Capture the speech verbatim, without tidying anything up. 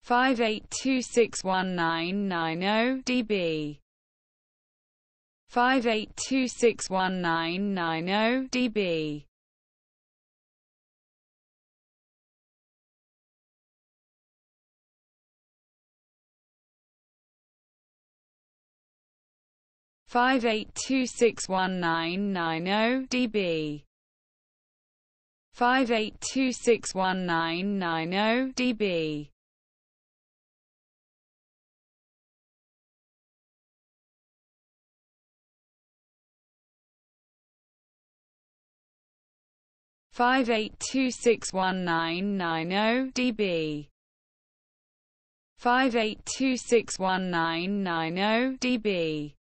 five eight two six one nine nine zero D B five eight two six one nine nine zero D B five eight two six one nine nine zero D B five eight two six one nine nine zero D B five eight two six one nine nine zero D B five eight two six one nine nine zero D B